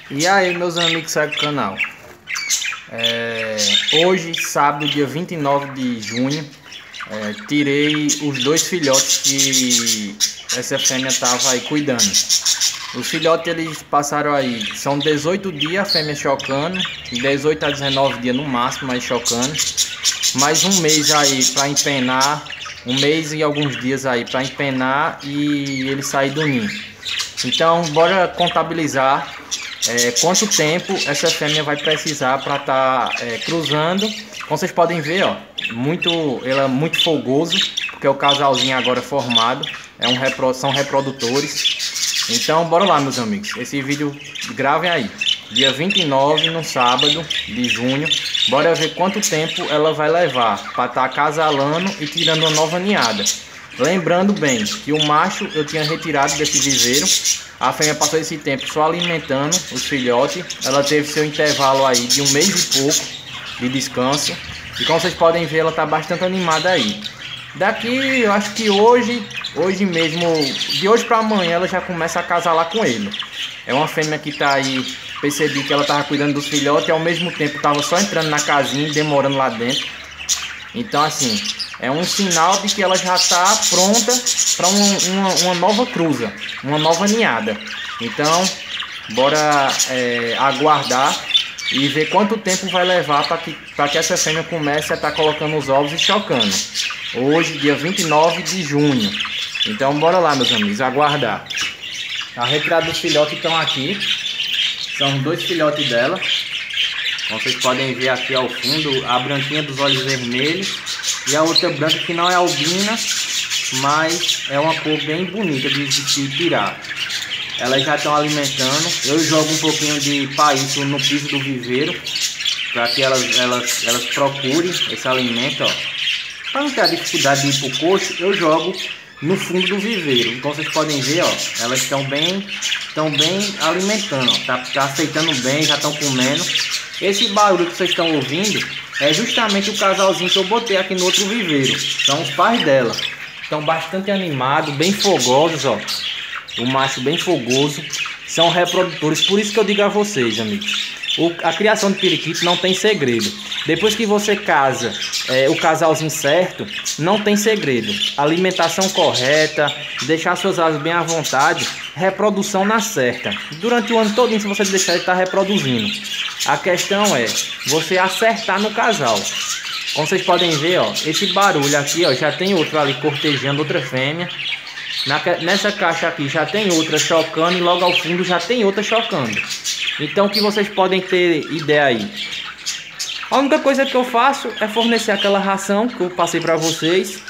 E aí, meus amigos que seguem o canal, hoje, sábado, dia 29 de junho, tirei os dois filhotes que essa fêmea estava aí cuidando. Os filhotes, eles passaram aí, são 18 dias a fêmea chocando, 18 a 19 dias no máximo aí chocando, mais um mês aí para empenar, um mês e alguns dias aí para empenar e ele sair do ninho. Então, bora contabilizar quanto tempo essa fêmea vai precisar para estar cruzando. Como vocês podem ver, ó, ela é muito folgoso, porque é o casalzinho agora formado, são reprodutores. Então, bora lá, meus amigos. Esse vídeo gravem aí, dia 29, no sábado de junho. Bora ver quanto tempo ela vai levar para estar acasalando e tirando uma nova ninhada. Lembrando bem que o macho eu tinha retirado desse viveiro. A fêmea passou esse tempo só alimentando os filhotes. Ela teve seu intervalo aí de um mês e pouco de descanso. E como vocês podem ver, ela está bastante animada aí. Daqui, eu acho que hoje mesmo, de hoje para amanhã, ela já começa a acasalar com ele. É uma fêmea que está aí, percebi que ela estava cuidando dos filhotes e ao mesmo tempo estava só entrando na casinha e demorando lá dentro. Então, assim, é um sinal de que ela já está pronta para uma nova cruza, uma nova ninhada. Então, bora aguardar e ver quanto tempo vai levar para que essa fêmea comece a estar colocando os ovos e chocando. Hoje, dia 29 de junho. Então, bora lá, meus amigos, aguardar. A retirada dos filhotes estão aqui. São os dois filhotes dela. Como vocês podem ver aqui ao fundo, a branquinha dos olhos vermelhos e a outra branca que não é albina, mas é uma cor bem bonita de se tirar. Elas já estão alimentando. Eu jogo um pouquinho de paito no piso do viveiro para que elas procurem esse alimento, ó. Para não ter a dificuldade de ir para o coxo, eu jogo no fundo do viveiro. Então vocês podem ver, ó, elas estão bem alimentando, ó. Tá aceitando bem, já estão comendo. Esse barulho que vocês estão ouvindo é justamente o casalzinho que eu botei aqui no outro viveiro. São os pais dela. Estão bastante animados, bem fogosos, ó. O macho bem fogoso. São reprodutores, por isso que eu digo a vocês, amigos. A criação de periquito não tem segredo. Depois que você casa o casalzinho certo, não tem segredo. Alimentação correta, deixar suas aves bem à vontade, reprodução na certa. Durante o ano todo, se você deixar, ele está reproduzindo. A questão é você acertar no casal. Como vocês podem ver, ó, esse barulho aqui, ó, já tem outro ali cortejando outra fêmea. Nessa caixa aqui já tem outra chocando e logo ao fundo já tem outra chocando. Então o que vocês podem ter ideia aí? A única coisa que eu faço é fornecer aquela ração que eu passei para vocês.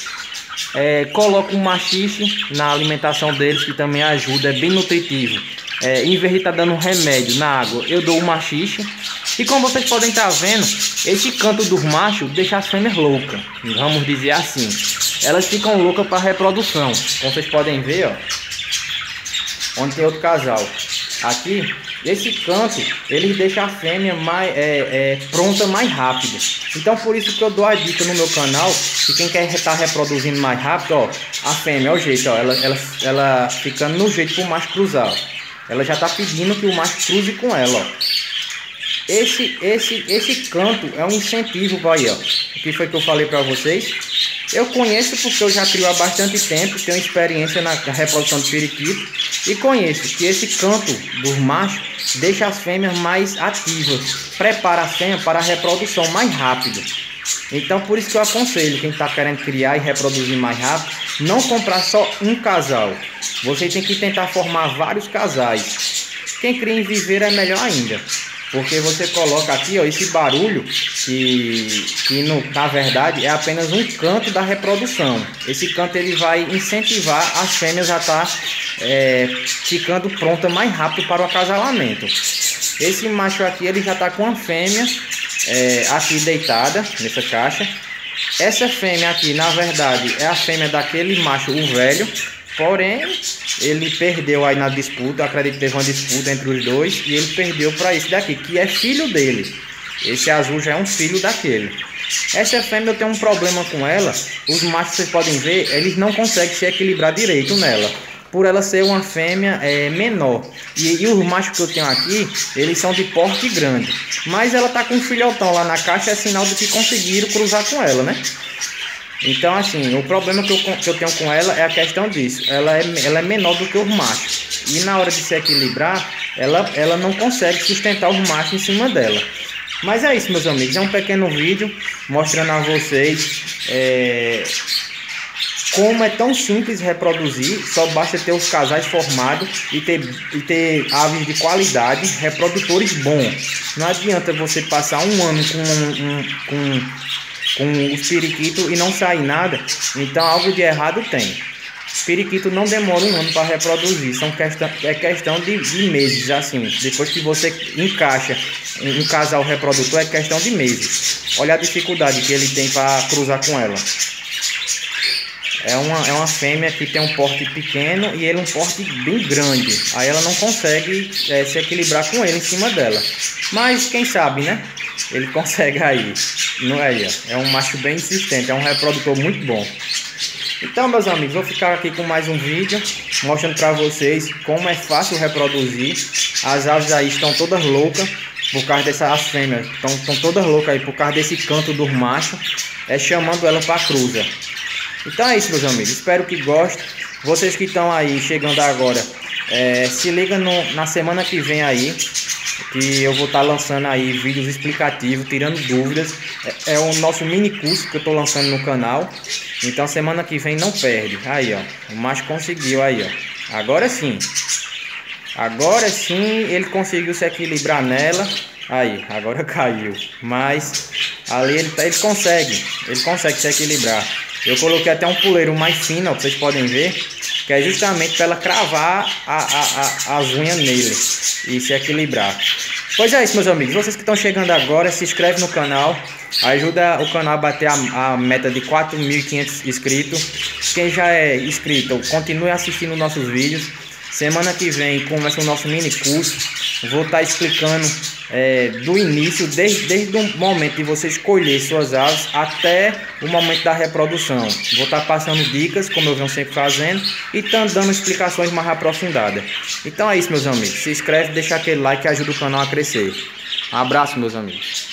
Coloco um machixe na alimentação deles, que também ajuda, é bem nutritivo. Em vez de estar dando remédio na água, eu dou um machixe. E como vocês podem estar vendo, esse canto dos machos deixa as fêmeas loucas, vamos dizer assim. Elas ficam loucas para reprodução. Como vocês podem ver, ó, onde tem outro casal. Aqui, esse canto, ele deixa a fêmea pronta mais rápido. Então, por isso que eu dou a dica no meu canal, que quem quer estar reproduzindo mais rápido, ó, a fêmea, olha o jeito, ó, ela ficando no jeito para o macho cruzar, ó. Ela já está pedindo que o macho cruze com ela, ó. Esse canto é um incentivo para aí, ó. O que foi que eu falei para vocês? Eu conheço porque eu já crio há bastante tempo, tenho experiência na reprodução de periquito e conheço que esse canto dos machos deixa as fêmeas mais ativas, prepara a fêmea para a reprodução mais rápida. Então por isso que eu aconselho quem está querendo criar e reproduzir mais rápido, não comprar só um casal. Você tem que tentar formar vários casais. Quem cria em viveiro é melhor ainda. Porque você coloca aqui, ó, esse barulho que na verdade é apenas um canto da reprodução. Esse canto ele vai incentivar as fêmeas a estar ficando pronta mais rápido para o acasalamento. Esse macho aqui ele já está com a fêmea aqui deitada nessa caixa. Essa fêmea aqui na verdade é a fêmea daquele macho, o velho. Porém, ele perdeu aí na disputa, eu acredito que teve uma disputa entre os dois, e ele perdeu para esse daqui, que é filho dele. Esse azul já é um filho daquele. Essa fêmea eu tenho um problema com ela, os machos, vocês podem ver, eles não conseguem se equilibrar direito nela. por ela ser uma fêmea menor. E os machos que eu tenho aqui, eles são de porte grande. Mas ela tá com um filhotão lá na caixa, é sinal de que conseguiram cruzar com ela, né? Então, assim, o problema que eu tenho com ela é a questão disso. Ela é menor do que os machos. E na hora de se equilibrar, ela não consegue sustentar os machos em cima dela. Mas é isso, meus amigos. É um pequeno vídeo mostrando a vocês como é tão simples reproduzir. Só basta ter os casais formados e ter aves de qualidade, reprodutores bons. Não adianta você passar um ano com os periquitos e não sair nada. Então algo de errado tem. Periquito não demora um ano para reproduzir, é questão de meses, assim. Depois que você encaixa um casal reprodutor, é questão de meses. Olha a dificuldade que ele tem para cruzar com ela. É uma fêmea que tem um porte pequeno e ele um porte bem grande. Aí ela não consegue se equilibrar com ele em cima dela. Mas quem sabe, né? Ele consegue aí. Não é? É um macho bem insistente, é um reprodutor muito bom. Então, meus amigos, vou ficar aqui com mais um vídeo mostrando para vocês como é fácil reproduzir. As aves aí estão todas loucas por causa dessas fêmeas, estão todas loucas aí por causa desse canto dos machos, chamando ela para cruza. Então é isso, meus amigos, espero que gostem. Vocês que estão aí chegando agora, se liga na semana que vem aí, que eu vou estar lançando aí vídeos explicativos, tirando dúvidas. É o nosso mini curso que eu estou lançando no canal. Então semana que vem não perde. Aí, ó, o macho conseguiu aí, ó. Agora sim ele conseguiu se equilibrar nela. Aí, agora caiu. Mas ali ele consegue se equilibrar. Eu coloquei até um puleiro mais fino, ó, vocês podem ver, que é justamente para ela cravar as unhas nele e se equilibrar. Pois é isso, meus amigos. Vocês que estão chegando agora, se inscreve no canal. Ajuda o canal a bater a meta de 4.500 inscritos. Quem já é inscrito, continue assistindo nossos vídeos. Semana que vem começa o nosso mini curso. Vou estar explicando do início, desde o momento de você escolher suas aves até o momento da reprodução. Vou estar passando dicas, como eu venho sempre fazendo, e dando explicações mais aprofundadas. Então é isso, meus amigos. Se inscreve, deixa aquele like que ajuda o canal a crescer. Um abraço, meus amigos.